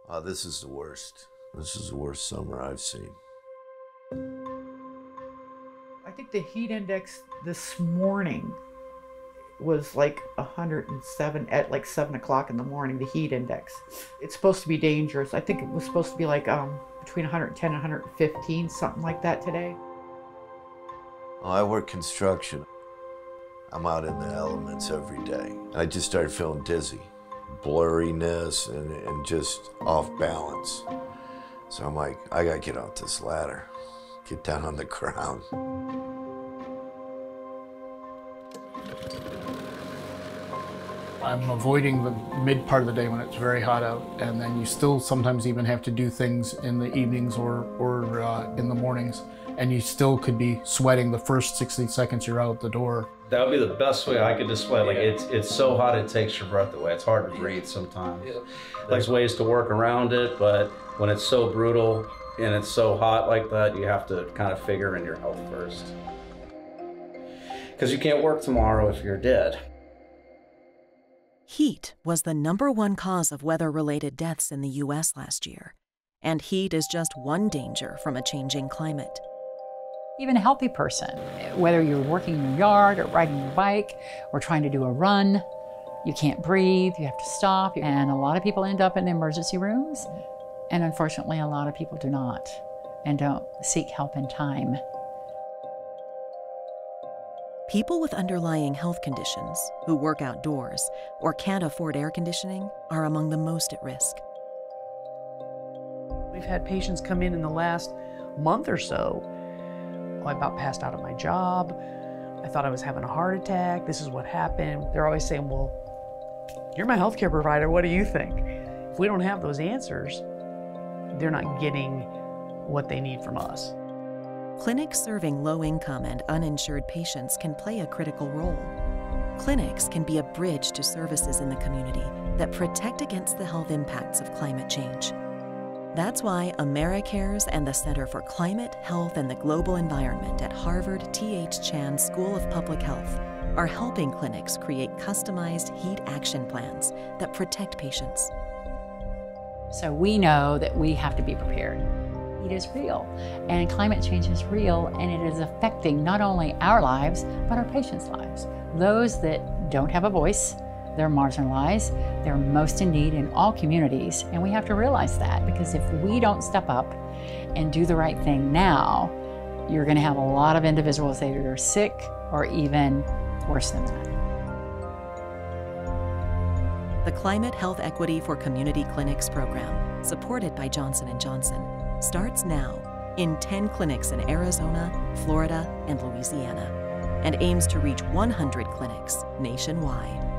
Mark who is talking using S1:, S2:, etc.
S1: This is the worst. This is the worst summer I've seen.
S2: I think the heat index this morning was like 107 at like 7 o'clock in the morning, the heat index. It's supposed to be dangerous. I think it was supposed to be like between 110 and 115, something like that today.
S1: I work construction. I'm out in the elements every day. I just started feeling dizzy, blurriness, and just off balance. So I'm like, I gotta get off this ladder, get down on the ground.
S3: I'm avoiding the mid part of the day when it's very hot out, and then you still sometimes even have to do things in the evenings or in the mornings, and you still could be sweating the first 60 seconds you're out the door.
S4: That would be the best way I could display it. Like it's so hot it takes your breath away. It's hard to breathe sometimes. Yeah. There's ways to work around it, but when it's so brutal and it's so hot like that, you have to kind of figure in your health first. Because you can't work tomorrow if you're dead.
S5: Heat was the #1 cause of weather-related deaths in the U.S. last year. And heat is just one danger from a changing climate.
S6: Even a healthy person, whether you're working in your yard or riding your bike or trying to do a run, you can't breathe, you have to stop. And a lot of people end up in the emergency rooms. And unfortunately, a lot of people do not and don't seek help in time.
S5: People with underlying health conditions who work outdoors or can't afford air conditioning are among the most at risk.
S7: We've had patients come in the last month or so. Oh, I about passed out at my job. I thought I was having a heart attack. This is what happened. They're always saying, well, you're my healthcare provider. What do you think? If we don't have those answers, they're not getting what they need from us.
S5: Clinics serving low-income and uninsured patients can play a critical role. Clinics can be a bridge to services in the community that protect against the health impacts of climate change. That's why Americares and the Center for Climate, Health, and the Global Environment at Harvard T.H. School of Public Health are helping clinics create customized heat action plans that protect patients.
S6: So we know that we have to be prepared. Heat is real, and climate change is real, and it is affecting not only our lives, but our patients' lives. Those that don't have a voice, they're marginalized, they're most in need in all communities, and we have to realize that, because if we don't step up and do the right thing now, you're going to have a lot of individuals that are sick or even worse than that.
S5: The Climate Health Equity for Community Clinics program, supported by Johnson & Johnson, starts now in 10 clinics in Arizona, Florida, and Louisiana, and aims to reach 100 clinics nationwide.